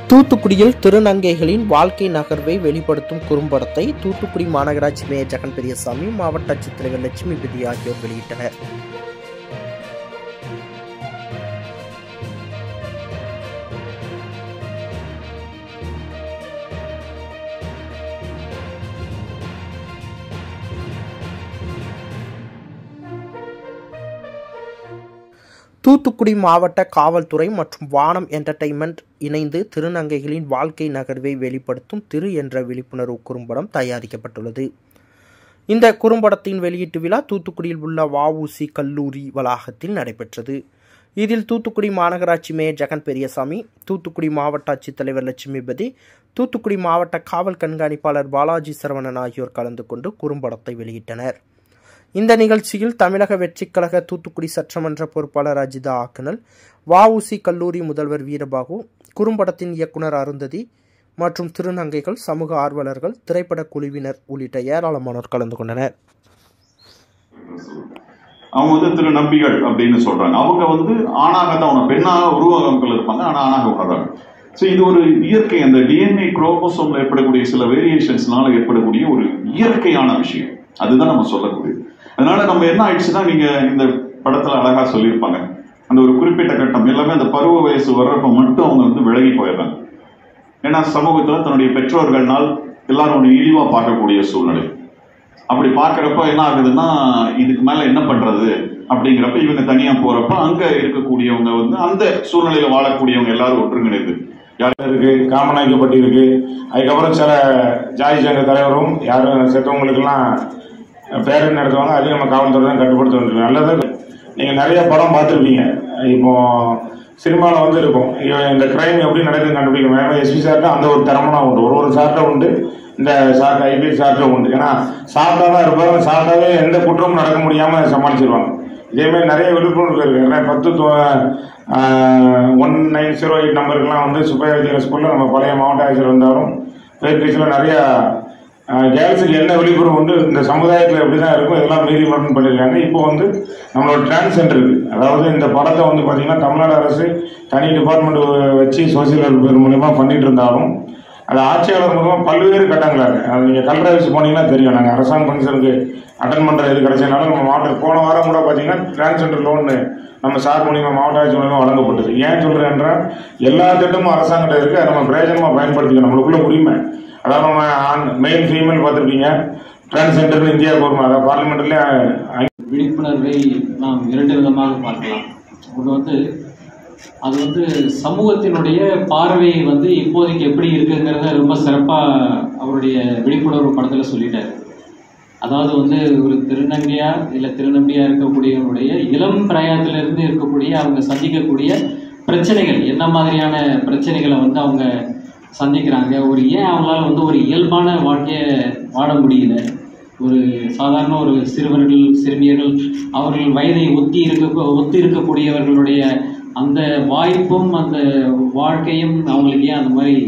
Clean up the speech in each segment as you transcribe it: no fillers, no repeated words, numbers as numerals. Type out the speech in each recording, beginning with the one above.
தூத்துக்குடியில் திருநங்கைகளின் வாழ்க்கை நகர்வை வெளிப்படுத்தும் குறும்படத்தை தூத்துக்குடி மாநகராட்சி மேயர் ஜெகன் பெரியசாமி, மாவட்ட ஆட்சித்தலைவர் லட்சுமிபதி ஆகியோர் வெளியிட்டனர். தூத்துக்குடி மாவட்ட காவல்துறை மற்றும் வானம் என்டர்டெயின்மெண்ட் இணைந்து திருநங்கைகளின் வாழ்க்கை நகர்வை வெளிப்படுத்தும் திரு என்ற விழிப்புணர்வு குறும்படம் தயாரிக்கப்பட்டுள்ளது. இந்த குறும்படத்தின் வெளியீட்டு விழா தூத்துக்குடியில் உள்ள வ.உ.சி. கல்லூரி வளாகத்தில் நடைபெற்றது. இதில் தூத்துக்குடி மாநகராட்சி மேயர் ஜெகன் பெரியசாமி, தூத்துக்குடி மாவட்ட ஆட்சித்தலைவர் லட்சுமிபதி, தூத்துக்குடி மாவட்ட காவல் கண்காணிப்பாளர் பாலாஜி சரவணன் ஆகியோர் கலந்து கொண்டு குறும்படத்தை வெளியிட்டனர். இந்த நிகழ்ச்சியில் தமிழக வெற்றிக் கழக தூத்துக்குடி சட்டமன்ற பொறுப்பாளர் அஜிதா ஆக்கனல், வ.உ.சி. கல்லூரி முதல்வர் வீரபாகு, குறும்படத்தின் இயக்குனர் அருந்ததி மற்றும் திருநங்கைகள், சமூக ஆர்வலர்கள், திரைப்பட குழுவினர் உள்ளிட்ட ஏராளமானோர் கலந்து கொண்டனர். அவங்க திருநம்பிகள் அப்படின்னு சொல்றாங்க. அவங்க ஆணாகத்தான் பெண்ணாக உருவகங்கள் இருப்பாங்க, ஆனா ஆணாக உணர்றாங்க. ஸோ இது ஒரு இயற்கை, அந்த டிஎன்ஏ குரோமோசோம்ல ஏற்படக்கூடிய சில வேரியேஷன்ஸ்னால ஏற்படக்கூடிய ஒரு இயற்கையான விஷயம். அதுதான் நம்ம சொல்லக்கூடியது. அதனால நம்ம என்ன ஆயிடுச்சுன்னா, நீங்க இந்த படத்துல அழகா சொல்லியிருப்பாங்க, அந்த ஒரு குறிப்பிட்ட கட்டம் எல்லாமே அந்த பருவ வயசு வர்றப்ப மட்டும் அவங்க விலகி போயிடுறாங்க. ஏன்னா சமூகத்துல தன்னுடைய பெற்றோர்கள்னால் எல்லாரும் இழிவா பார்க்கக்கூடிய சூழ்நிலை. அப்படி பார்க்கறப்ப என்ன ஆகுதுன்னா, இதுக்கு மேல என்ன பண்றது அப்படிங்கிறப்ப இவங்க தனியா போறப்ப அங்க இருக்கக்கூடியவங்க அந்த சூழ்நிலையில வாழக்கூடியவங்க எல்லாரும் ஒற்றுங்கிணைந்து இருக்கு, காமனாக்கப்பட்டு இருக்கு. அதுக்கப்புறம் சில ஜாதி சங்க தலைவரும் யாரும் செத்தவங்களுக்கெல்லாம் பேரணி நடத்துவாங்க. அதையும் நம்ம காவல்துறை தான் கட்டுப்படுத்த வேண்டியது. நல்லது. நீங்க நிறைய படம் பார்த்துருப்பீங்க. இப்போ சினிமாவில் இருக்கும், இந்த கிரைம் எப்படி நடக்குதுன்னு கண்டுபிடிக்கும். ஏன்னா எஸ்பி சார்ட்ட அந்த ஒரு திறமனா உண்டு, ஒரு சார்ட்ட உண்டு, இந்த சார்ட்ட ஐபிஎஸ் சார்ட்ட உண்டு. ஏன்னா சார்ட்டா தான் இருப்பாங்க, சார்ட்டாவே எந்த குற்றமும் நடக்க முடியாம சமாளிச்சிருவாங்க. இதேமாதிரி நிறைய விழிப்புணர்வு இருக்கு. ஏன்னா 1908 நம்பருக்குலாம் சுப்பையா ஸ்கூல்ல நம்ம பழைய மாவட்ட ஆட்சியர் வந்தாலும் பயிற்சியில் நிறைய கேர்ள்ஸுக்கு என்ன விழிப்புணர்வு உண்டு, இந்த சமுதாயத்தில் எப்படிதான் இருக்கும், இதெல்லாம் மீறி மட்டும் பண்ணியிருக்காங்க. இப்போ நம்மளோட டிரான்ஸ்ஜெண்டர் இருக்கு. அதாவது இந்த படத்தை பார்த்தீங்கன்னா தமிழ்நாடு அரசு தனி டிபார்ட்மெண்ட் வச்சு சோசியல் வெல்ஃபேர் மூலியமா பண்ணிட்டு இருந்தாலும் அது ஆட்சியாளர் மூலமாக பல்வேறு கட்டங்களாக இருக்கு. அது நீங்கள் கலர் ஆஃபீஸ் போனீங்கன்னா தெரியும். நாங்கள் அரசாங்க ஃபங்க்ஷனுக்கு அட்டன் பண்ணுற இது கிடைச்சதுனால நம்ம மாவட்டத்தில் போன வாரம் கூட பார்த்தீங்கன்னா டிரான்ஸ்ஜெண்டர் லோன் நம்ம சார் மூலியமாக மாவட்ட ஆட்சி மூலியமாக வழங்கப்பட்டது. ஏன் சொல்கிறேன் என்றால் எல்லா திட்டமும் அரசாங்கத்தில் இருக்குது, அதை நம்ம பிரயோஜனமாக பயன்படுத்திக்கணும். நம்மளுக்குள்ள உரிமை. அதாவது நம்ம மெயின் ஃபீமேல் பார்த்துருப்பீங்க, டிரான்ஸ்ஜெண்டர் இந்தியா கவர்மெண்ட் அதாவது பார்லிமெண்ட்லேயே விழிப்புணர்வை நாம் 2 விதமாக பார்க்கலாம். ஒன்று அது சமூகத்தினுடைய பார்வை இப்போதைக்கு எப்படி இருக்குங்கிறத ரொம்ப சிறப்பாக அவருடைய விழிப்புணர்வு படத்தில் சொல்லிட்டார். அதாவது ஒரு திருநங்கையா இல்லை திருநம்பியா இருக்கக்கூடியவனுடைய இளம் பிராயத்திலிருந்து இருக்கக்கூடிய அவங்க சந்திக்கக்கூடிய பிரச்சனைகள், என்ன மாதிரியான பிரச்சனைகளை அவங்க சந்திக்கிறாங்க, ஏன் அவங்களால ஒரு இயல்பான வாழ்க்கையை வாழ முடியல, ஒரு சாதாரண ஒரு சிறுவர்கள் சிறுமியர்கள் அவர்கள் வயதை ஒத்தி இருக்கக்கூடியவர்களுடைய அந்த வாய்ப்பும் அந்த வாழ்க்கையும் அவங்களுக்கு ஏன் அந்த மாதிரி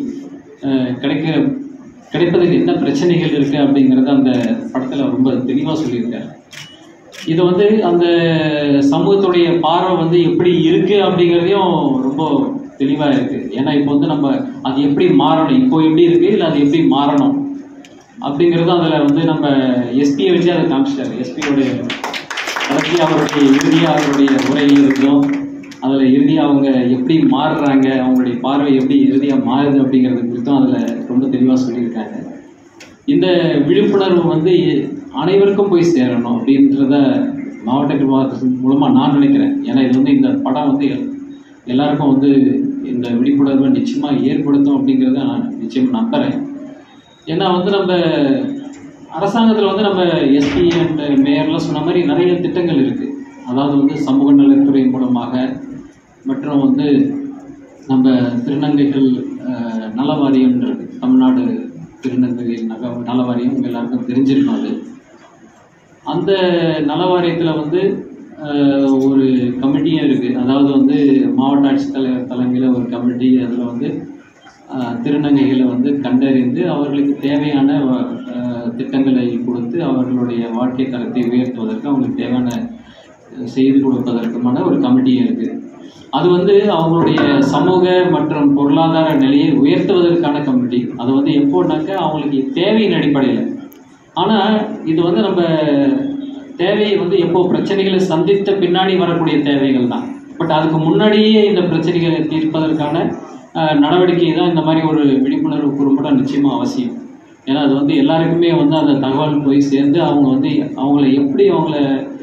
கிடைப்பதற்கு என்ன பிரச்சனைகள் இருக்கு அப்படிங்கிறத அந்த படத்தில் ரொம்ப தெளிவாக சொல்லியிருக்காரு. இது அந்த சமூகத்துடைய பார்வை எப்படி இருக்கு அப்படிங்கிறதையும் ரொம்ப தெளிவாக இருக்கு. ஏன்னா இப்போ நம்ம அது எப்படி மாறணும், இப்போ எப்படி இருக்கு இல்லை அது எப்படி மாறணும் அப்படிங்கிறது அதில் நம்ம எஸ்பியை வச்சு அதை காமிச்சிட்டாரு. எஸ்பியோடைய கடைசி அவருடைய இறுதியாக அவருடைய உரையில் இருந்தோம், அதில் இறுதியாக அவங்க எப்படி மாறுறாங்க, அவங்களுடைய பார்வை எப்படி இறுதியாக மாறுது அப்படிங்கிறது குறித்தும் அதில் ரொம்ப தெளிவாக சொல்லியிருக்காங்க. இந்த விழிப்புணர்வு அனைவருக்கும் போய் சேரணும் அப்படின்றத மாவட்ட நிர்வாகத்தின் மூலமாக நான் நினைக்கிறேன். ஏன்னா இது இந்த படம் எல்லாருக்கும் இந்த விழிப்புணர்வை நிச்சயமாக ஏற்படுத்தும் அப்படிங்கிறத நான் நிச்சயமாக நம்புகிறேன். ஏன்னா நம்ம அரசாங்கத்தில் நம்ம எஸ்பி அண்ட் மேயர்லாம் சொன்ன மாதிரி நிறைய திட்டங்கள் இருக்குது. அதாவது சமூக நலத்துறை மூலமாக மற்றும் நம்ம திருநங்கைகள் நல வாரியம் இருக்கு, தமிழ்நாடு திருநங்கைகள் நல வாரியம் எல்லாருக்கும் தெரிஞ்சிருக்கும். அது அந்த நல வாரியத்தில் ஒரு கமிட்டியும் இருக்குது. அதாவது மாவட்ட ஆட்சித்தலைவர் தலைமையில் ஒரு கமிட்டி, அதில் திருநங்கைகளை கண்டறிந்து அவர்களுக்கு தேவையான திட்டங்களை கொடுத்து அவர்களுடைய வாழ்க்கை தரத்தை உயர்த்துவதற்கு அவங்களுக்கு தேவையான செய்து கொடுப்பதற்குமான ஒரு கமிட்டியும் இருக்குது. அது வந்து அவங்களுடைய சமூக மற்றும் பொருளாதார நிலையை உயர்த்துவதற்கான கமிட்டி. அது வந்து எப்போன்னாக்கா அவங்களுக்கு தேவையின் அடிப்படையில். ஆனால் இது வந்து நம்ம தேவையை வந்து எப்போ பிரச்சனைகளை சந்தித்த பின்னாடி வரக்கூடிய தேவைகள் தான். பட் அதுக்கு முன்னாடியே இந்த பிரச்சனைகளை தீர்ப்பதற்கான நடவடிக்கை தான் இந்த மாதிரி ஒரு விழிப்புணர்வு குறும்படம் நிச்சயமாக அவசியம். ஏன்னா அது வந்து எல்லாருக்குமே வந்து அந்த தகவல் போய் சேர்ந்து அவங்க வந்து அவங்கள எப்படி அவங்கள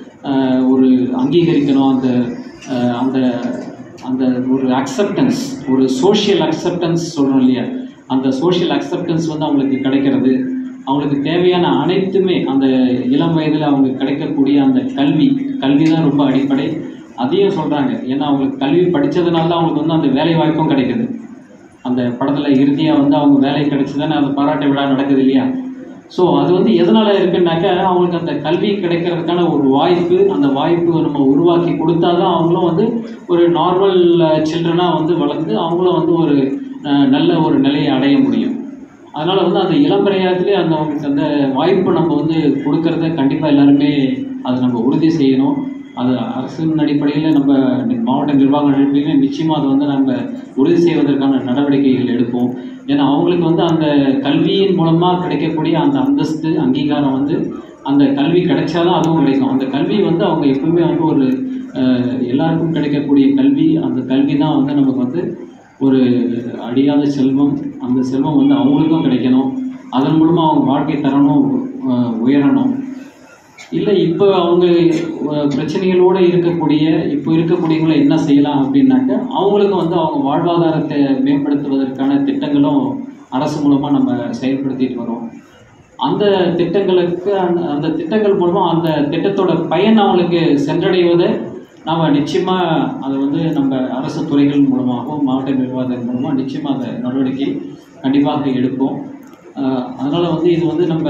ஒரு அங்கீகரிக்கணும், அந்த அந்த அந்த ஒரு அக்செப்டன்ஸ், ஒரு சோஷியல் அக்செப்டன்ஸ் சொல்கிறோம் இல்லையா, அந்த சோஷியல் அக்செப்டன்ஸ் வந்து அவங்களுக்கு கிடைக்கிறது. அவங்களுக்கு தேவையான அனைத்துமே அந்த இளம் வயதில் அவங்க கிடைக்கக்கூடிய அந்த கல்வி தான் ரொம்ப அடிப்படை. அதையும் சொல்கிறாங்க. ஏன்னா அவங்களுக்கு கல்வி படித்ததுனால தான் அவங்களுக்கு வந்து அந்த வேலை வாய்ப்பும் கிடைக்குது. அந்த படத்தில் இறுதியாக வந்து அவங்க வேலை கிடைச்சி தானே அந்த பாராட்டு விழா நடக்குது இல்லையா. ஸோ அது வந்து எதனால் இருக்குன்னாக்கா அவங்களுக்கு அந்த கல்வி கிடைக்கிறதுக்கான ஒரு வாய்ப்பு, அந்த வாய்ப்பு நம்ம உருவாக்கி கொடுத்தா தான் அவங்களும் வந்து ஒரு நார்மல் சில்ட்ரனாக வந்து வளர்ந்து அவங்களும் வந்து ஒரு நல்ல ஒரு நிலையை அடைய முடியும். அதனால் வந்து அந்த இளம்பிரையாத்திலே அந்த அவங்களுக்கு அந்த வாய்ப்பு நம்ம வந்து கொடுக்கறத கண்டிப்பாக எல்லாருமே அதை நம்ம உறுதி செய்யணும். அது அரசின் அடிப்படையில் நம்ம மாவட்ட நிர்வாக அடிப்படையில் நிச்சயமாக அதை வந்து நம்ம உறுதி செய்வதற்கான நடவடிக்கைகள் எடுப்போம். ஏன்னா அவங்களுக்கு வந்து அந்த கல்வியின் மூலமாக கிடைக்கக்கூடிய அந்த அந்தஸ்து அங்கீகாரம் வந்து அந்த கல்வி கிடைச்சாதான் அதுவும் கிடைக்கும். அந்த கல்வி வந்து அவங்க எப்பவுமே வந்து ஒரு எல்லாருக்கும் கிடைக்கக்கூடிய கல்வி, அந்த கல்வி தான் வந்து நமக்கு வந்து ஒரு அழியாத செல்வம். அந்த செல்வம் வந்து அவங்களுக்கும் கிடைக்கணும். அதன் மூலமாக அவங்க வாழ்க்கை தரணும், உயரணும். இல்லை இப்போ அவங்க பிரச்சனைகளோடு இப்போ இருக்கக்கூடியவங்களை என்ன செய்யலாம் அப்படின்னாக்க அவங்களுக்கு வந்து அவங்க வாழ்வாதாரத்தை மேம்படுத்துவதற்கான திட்டங்களும் அரசு மூலமாக நம்ம செயல்படுத்திட்டு வரோம். அந்த திட்டங்களுக்கு அந்த திட்டங்கள் மூலமாக அந்த திட்டத்தோட பயன் அவங்களுக்கு சென்றடைவதை நாம் நிச்சயமாக அதை வந்து நம்ம அரசு துறைகள் மூலமாகவும் மாவட்ட நிர்வாகத்தின் மூலமாக நிச்சயமாக அந்த நடவடிக்கை கண்டிப்பாக எடுப்போம். அதனால் வந்து இது வந்து நம்ம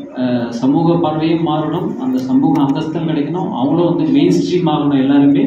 சமூக பார்வையும் மாறணும், அந்த சமூக அந்தஸ்தும் கிடைக்கணும், அவங்களும் வந்து மெயின் ஸ்ட்ரீம் ஆகணும். எல்லாருமே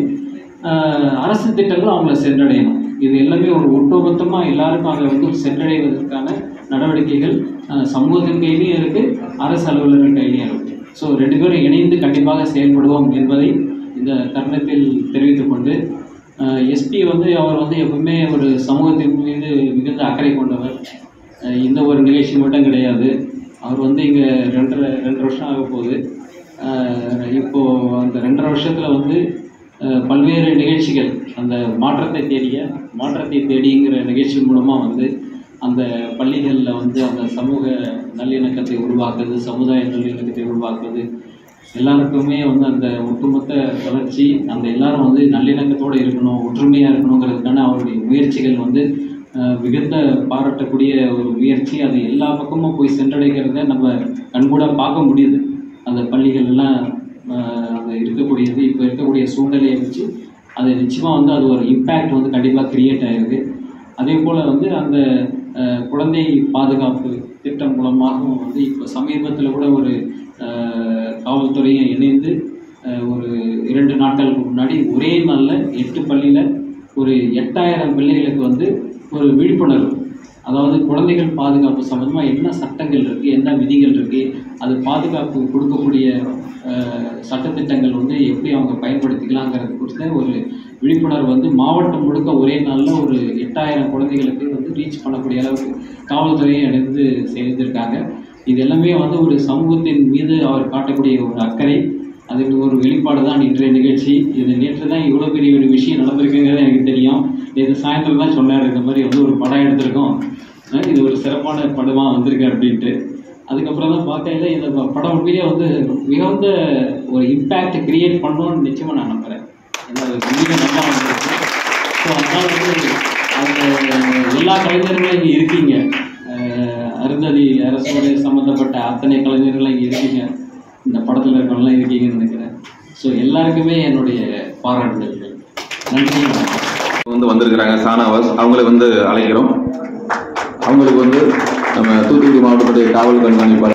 அரசு திட்டங்களும் அவங்கள சென்றடையணும். இது எல்லாமே ஒரு ஒட்டுமொத்தமாக எல்லாருக்கும் அதை வந்து சென்றடைவதற்கான நடவடிக்கைகள் சமூகத்தின் கையிலையும் இருக்குது, அரசு அலுவலர்கள் கையிலையும் இருக்குது. ஸோ 2 பேரும் இணைந்து கண்டிப்பாக செயல்படுவோம் என்பதை இந்த தருணத்தில் தெரிவித்துக் கொண்டு, எஸ்பி வந்து அவர் வந்து எப்பவுமே ஒரு சமூகத்தின் மீது மிகுந்த அக்கறை கொண்டவர். இந்த ஒரு நிகழ்ச்சி மட்டும் கிடையாது. அவர் வந்து இங்கே 2.5 வருஷம் ஆக போகுது. இப்போது அந்த 2.5 வருஷத்தில் வந்து பல்வேறு நிகழ்ச்சிகள், அந்த மாற்றத்தை தேடிங்கிற நிகழ்ச்சி மூலமாக வந்து அந்த பள்ளிகளில் வந்து அந்த சமூக நல்லிணக்கத்தை உருவாக்குறது, சமுதாய நல்லிணக்கத்தை உருவாக்குறது, எல்லாருக்குமே வந்து அந்த ஒட்டுமொத்த வளர்ச்சி, அந்த எல்லாரும் வந்து நல்லிணக்கத்தோடு இருக்கணும், ஒற்றுமையாக இருக்கணுங்கிறதுக்கான அவருடைய முயற்சிகள் வந்து மிகுந்த பாராட்டக்கூடிய ஒரு முயற்சி. அது எல்லா பக்கமும் போய் சென்றடைகிறத நம்ம கண்கூட பார்க்க முடியுது. அந்த பள்ளிகள்லாம் அங்கே இருக்கக்கூடியது இப்போ இருக்கக்கூடிய சூழ்நிலையை வச்சு அது நிச்சயமாக வந்து அது ஒரு இம்பேக்ட் வந்து கண்டிப்பாக கிரியேட் ஆகிருக்கு. அதே போல் வந்து அந்த குழந்தை பாதுகாப்பு திட்டம் மூலமாகவும் வந்து இப்போ சமீபத்தில் கூட ஒரு காவல்துறையை இணைந்து ஒரு 2 நாட்களுக்கு முன்னாடி ஒரே நாளில் 8 பள்ளியில் ஒரு 8000 பிள்ளைகளுக்கு வந்து ஒரு விழிப்புணர்வு, அதாவது குழந்தைகள் பாதுகாப்பு சம்பந்தமாக என்ன சட்டங்கள் இருக்குது, என்ன விதிகள் இருக்குது, அது பாதுகாப்பு கொடுக்கக்கூடிய சட்டத்திட்டங்கள் வந்து எப்படி அவங்க பயன்படுத்திக்கலாங்கிறது குறித்த ஒரு விழிப்புணர்வு வந்து மாவட்டம் முழுக்க ஒரே நாளில் ஒரு 8000 குழந்தைகளுக்கு வந்து ரீச் பண்ணக்கூடிய அளவுக்கு காவல்துறையை இணைந்து செய்திருக்காங்க. இது எல்லாமே வந்து ஒரு சமூகத்தின் மீது அவர் காட்டக்கூடிய ஒரு அக்கறை, அதுக்கு ஒரு வெளிப்பாடு தான் இன்றைய நிகழ்ச்சி. இது நேற்று தான் இவ்வளோ பெரிய ஒரு விஷயம் நடந்திருக்குங்கிறது எனக்கு தெரியும். இது சாயந்தரம் தான் சொன்னார், இந்த மாதிரி வந்து ஒரு படம் எடுத்திருக்கோம், இது ஒரு சிறப்பான படமாக வந்திருக்கு அப்படின்ட்டு. அதுக்கப்புறம் தான் பார்க்கல இந்த படம் உண்மையிலே வந்து மிகுந்த ஒரு இம்பேக்ட் கிரியேட் பண்ணணும்னு நிச்சயமாக நான் நம்புகிறேன். ஏன்னா அது உண்மையிலே நல்லா வந்திருக்கு. ஸோ அதனால் வந்து அந்த எல்லா கலைஞர்களும் இங்கே இருக்கீங்க, அருந்ததி அரசோடு சம்மந்தப்பட்ட அத்தனை கலைஞர்களும் இங்கே இருக்கீங்க, இந்த படத்தில் இருக்கவங்களாம் இருக்கீங்கன்னு நினைக்கிறேன். ஸோ எல்லாருக்குமே என்னுடைய பாராட்டுதல்கள். நன்றி. வந்து வந்திருக்கிறாங்க சானாவாஸ், அவங்களை வந்து அழைக்கிறோம். அவங்களுக்கு வந்து நம்ம தூத்துக்குடி மாவட்டத்துடைய காவல் கண்காணிப்பாளர்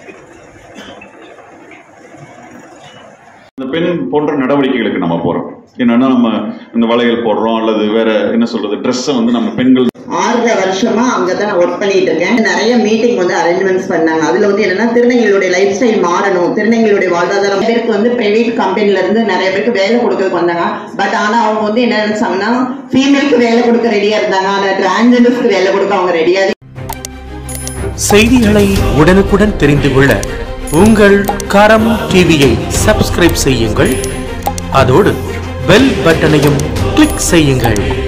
இந்த பெண் போன்ற நடவடிக்கைகளுக்கு நம்ம போறோம். என்னன்னா நம்ம இந்த வளையல் போடுறோம் அல்லது வேற என்ன சொல்றது ட்ரெஸ்ஸை வந்து நம்ம பெண்கள் 6 வருஷமா அங்கதான் நான் ஒர்க் பண்ணிட்டு இருக்கேன். நிறைய மீட்டிங் வந்து அரேஞ்ச்மெண்ட்ஸ் பண்ணாங்க. அதுல வந்து என்னன்னா திருநங்கைகளுடைய லைஃப் ஸ்டைல் மாறணும், திருநங்கைகளுடைய வாழ்வாதாரம். பேருக்கு வந்து பிரைவேட் கம்பெனில இருந்து நிறைய பேருக்கு வேலை கொடுக்கறதுக்கு வந்தாங்க. பட் ஆனா அவங்க வந்து என்ன நினைச்சாங்கன்னா ஃபீமேலுக்கு வேலை கொடுக்க ரெடியா இருந்தாங்க, ஆனா டிரான்ஸ்ஜெண்டர்ஸ்க்கு வேலை கொடுக்க அவங்க ரெடியா. செய்திகளை உடனுக்குடன் தெரிந்து கொள்ள உங்கள் கரம் டிவியை சப்ஸ்கிரைப் செய்யுங்கள். அதோடு பெல் பட்டனையும் கிளிக் செய்யுங்கள்.